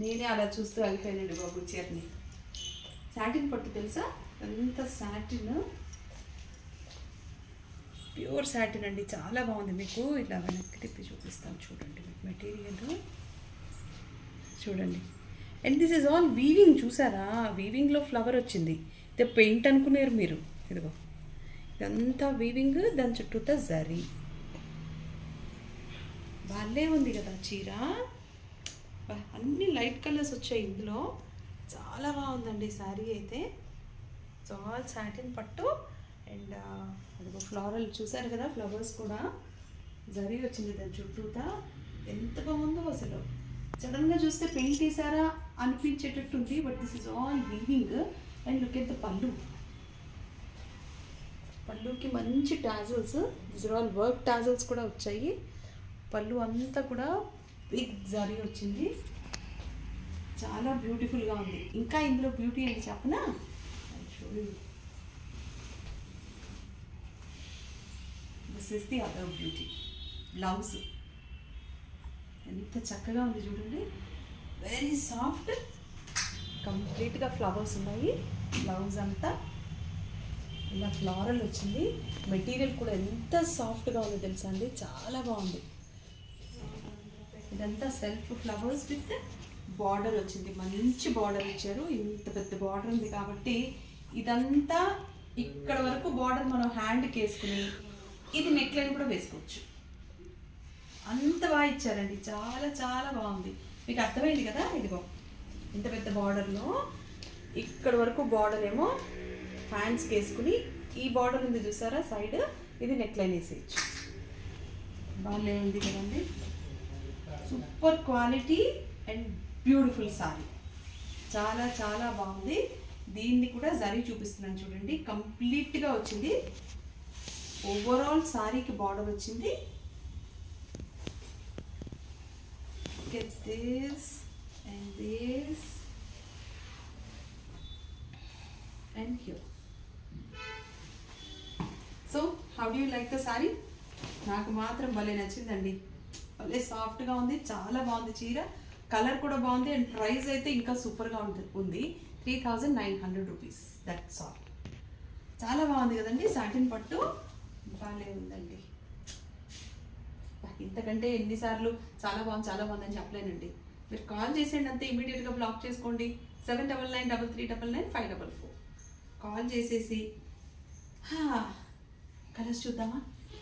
నేనే అలా చూస్తూ అయిపోయానండి బాబు చీరని. సాటిన్ పట్టు తెలుసా, ఎంత సాటిన్, ప్యూర్ సాటిన్ అండి, చాలా బాగుంది. మీకు ఇలా వెనక్కి తిప్పి చూపిస్తాను చూడండి. మీకు మెటీరియల్ చూడండి. And this is all weaving, చూసారా? వీవింగ్లో ఫ్లవర్ వచ్చింది. ఇదే పెయింట్ అనుకున్నారు మీరు. ఇదిగో ఇదంతా వీవింగ్, దాని చుట్టూతా జరీ. భలే ఉంది కదా చీర. అన్ని లైట్ కలర్స్ వచ్చాయి ఇందులో. చాలా బాగుందండి శారీ అయితే. సో ఆల్ సాటిన్ పట్టు. అండ్ అదిగో ఫ్లోరల్ చూసారు కదా, ఫ్లవర్స్ కూడా జరీ వచ్చింది దాని చుట్టూతా. ఎంత బాగుందో అసలు. సడన్గా చూస్తే పెయింట్ వేసారా అనిపించేటట్టుంది. But this is all weaving. And look at the pallu. పళ్ళుకి మంచి tassels, this are all work tassels కూడా వచ్చాయి. పళ్ళు అంతా కూడా బిగ్ జరీ వచ్చింది. చాలా బ్యూటిఫుల్గా ఉంది. ఇంకా ఇందులో బ్యూటీ ఏంటి చెప్పనా? This is the other beauty. Blouse ఎంత చక్కగా ఉంది చూడండి. వెరీ సాఫ్ట్, కంప్లీట్గా ఫ్లవర్స్ ఉన్నాయి. బ్లౌజ్ అంతా ఇలా ఫ్లోరల్ వచ్చింది. మెటీరియల్ కూడా ఎంత సాఫ్ట్గా ఉంది తెలుసా అండి, చాలా బాగుంది. ఇదంతా సెల్ఫ్ ఫ్లవర్స్ విత్ బార్డర్ వచ్చింది. మంచి బార్డర్ ఇచ్చారు. ఇంత పెద్ద బార్డర్ ఉంది కాబట్టి ఇదంతా ఇక్కడ వరకు బార్డర్ మనం హ్యాండ్కి వేసుకుని ఇది నెక్ లైన్ కూడా వేసుకోవచ్చు. అంత బాగా ఇచ్చారండి. చాలా చాలా బాగుంది. మీకు అర్థమైంది కదా. ఇదిగో ఇంత పెద్ద బార్డర్లో ఇక్కడ వరకు బార్డర్ ఏమో హ్యాండ్స్కి వేసుకుని, ఈ బార్డర్ ఉంది చూసారా సైడ్, ఇది నెక్ లైన్ వేసేయచ్చు. బాగా ఉంది కదండి. Super quality and beautiful sari. చాలా చాలా బాగుంది. దీన్ని కూడా జరీ చూపిస్తున్నాను చూడండి. కంప్లీట్గా వచ్చింది. ఓవరాల్ సారీకి బార్డర్ వచ్చింది. Get this and this and here. So how do you like the saree? నాకు మాత్రం భలే నచ్చిందండి. భలే సాఫ్ట్గా ఉంది, చాలా బాగుంది చీర. కలర్ కూడా బాగుంది. అండ్ ప్రైస్ అయితే ఇంకా సూపర్గా ఉంది. 3900 రూపీస్. That's all. చాలా బాగుంది కదండి. సాటిన్ పట్టు బాగానే ఉందండి. ఇంతకంటే ఎన్నిసార్లు చాలా బాగుంది అని చెప్పలేనండి. మీరు కాల్ చేసేయండి అంతే, ఇమీడియట్గా బ్లాక్ చేసుకోండి. 7993999544 కాల్ చేసేసి కలర్స్ చూద్దామా.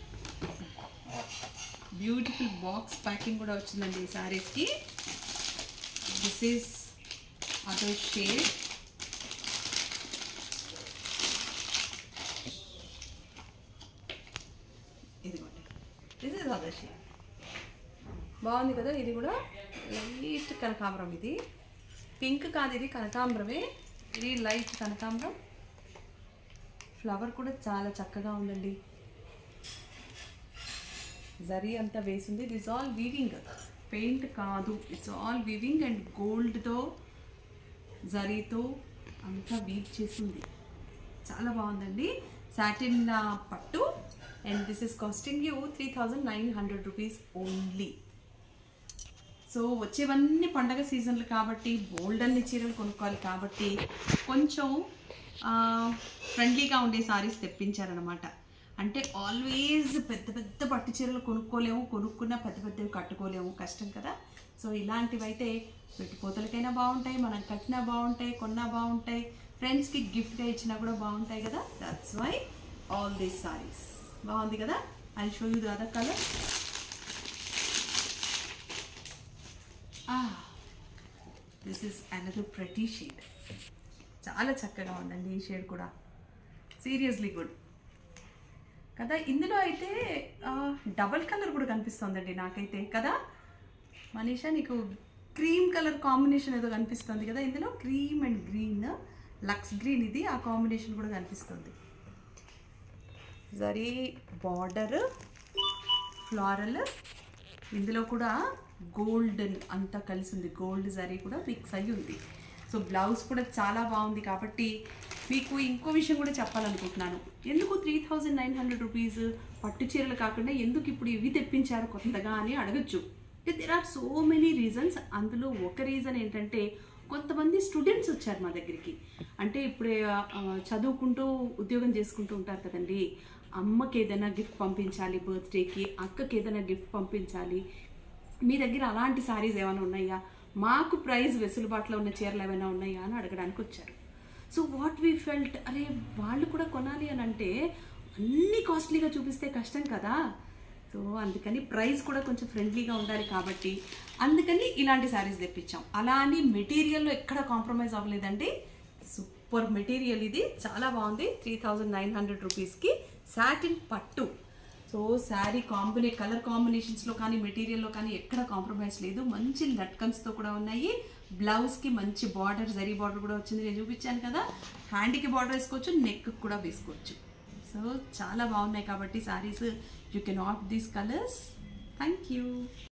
బ్యూటిఫుల్ బాక్స్ ప్యాకింగ్ కూడా వచ్చిందండి ఈ శారీస్కి. This is other shade. ఇదిగోండి, దిస్ ఈస్ అదర్ షేడ్. బాగుంది కదా. ఇది కూడా లైట్ కనకాంబరం. ఇది పింక్ కాదు, ఇది కనకాంబరమే. ఇది లైట్ కనకాంబరం. ఫ్లవర్ కూడా చాలా చక్కగా ఉందండి. జరీ అంతా వేసింది. దిస్ ఆల్ వీవింగ్, పెయింట్ కాదు. ఇట్స్ ఆల్ వీవింగ్ అండ్ గోల్డ్తో జరీతో అంతా వీవ్ చేసింది. చాలా బాగుందండి. సాటిన్ పట్టు. And this is costing you 3900 rupees only. So వచ్చేవన్నీ పండగ సీజన్లు కాబట్టి బోల్డ్ అన్ని చీరలు కొనుక్కోవాలి కాబట్టి కొంచెం ఫ్రెండ్లీగా ఉండే సారీస్ తెప్పించారనమాట. అంటే ఆల్వేస్ పెద్ద పెద్ద పట్టు చీరలు కొనుక్కోలేము, కొనుక్కున్న పెద్ద పెద్దవి కట్టుకోలేము, కష్టం కదా. సో ఇలాంటివి అయితే పెట్టుకోతలకైనా బాగుంటాయి, మనం కట్టినా బాగుంటాయి, కొన్నా బాగుంటాయి, ఫ్రెండ్స్కి గిఫ్ట్గా ఇచ్చినా కూడా బాగుంటాయి కదా. That's why all these saris. బాగుంది కదా. I show you the other colour. This is another pretty shade. చాలా చక్కగా ఉందండి ఈ షేడ్ కూడా. సీరియస్లీ గుడ్ కదా. ఇందులో అయితే డబల్ కలర్ కూడా కనిపిస్తుందండి నాకైతే కదా. మనీషా నీకు క్రీమ్ కలర్ కాంబినేషన్ ఏదో కనిపిస్తుంది కదా ఇందులో. Cream and green, lux green, ఇది ఆ కాంబినేషన్ కూడా కనిపిస్తుంది. జరీ బార్డర్, ఫ్లోరల్, ఇందులో కూడా గోల్డెన్ అంతా కలిసి ఉంది. గోల్డ్ జరీ కూడా మిక్స్ అయ్యి ఉంది. సో బ్లౌజ్ కూడా చాలా బాగుంది. కాబట్టి మీకు ఇంకో విషయం కూడా చెప్పాలనుకుంటున్నాను. ఎందుకు 3900 రూపీస్ పట్టు చీరలు కాకుండా ఎందుకు ఇప్పుడు ఇవి తెప్పించారు కొత్తగా అని అడగచ్చు. There are so many reasons. అందులో ఒక రీజన్ ఏంటంటే కొంతమంది స్టూడెంట్స్ వచ్చారు మా దగ్గరికి. అంటే ఇప్పుడే చదువుకుంటూ ఉద్యోగం చేసుకుంటూ ఉంటారు కదండి. అమ్మకి ఏదైనా గిఫ్ట్ పంపించాలి బర్త్డేకి, అక్కకి ఏదైనా గిఫ్ట్ పంపించాలి, మీ దగ్గర అలాంటి శారీస్ ఏమైనా ఉన్నాయా, మాకు ప్రైస్ వెసులుబాటులో ఉన్న చీరలు ఏమైనా ఉన్నాయా అని అడగడానికి వచ్చారు. సో వాట్ వీ ఫెల్ట్, అరే వాళ్ళు కూడా కొనాలి అని అంటే అన్నీ కాస్ట్లీగా చూపిస్తే కష్టం కదా. సో అందుకని ప్రైస్ కూడా కొంచెం ఫ్రెండ్లీగా ఉండాలి కాబట్టి అందుకని ఇలాంటి శారీస్ తెప్పించాం. అలా అని మెటీరియల్లో ఎక్కడ కాంప్రమైజ్ అవ్వలేదండి. సూపర్ మెటీరియల్, ఇది చాలా బాగుంది. 3900 రూపీస్కి సాటిన్ పట్టు. సో శారీ కలర్ కాంబినేషన్స్లో కానీ మెటీరియల్లో కానీ ఎక్కడ కాంప్రమైజ్ లేదు. మంచి లట్కన్స్తో కూడా ఉన్నాయి. బ్లౌజ్కి మంచి బార్డర్, జరీ బార్డర్ కూడా వచ్చింది, నేను చూపించాను కదా. హ్యాండ్కి బార్డర్ వేసుకోవచ్చు, నెక్కి కూడా వేసుకోవచ్చు. సో చాలా బాగున్నాయి కాబట్టి saris. You can opt these colours. Thank you.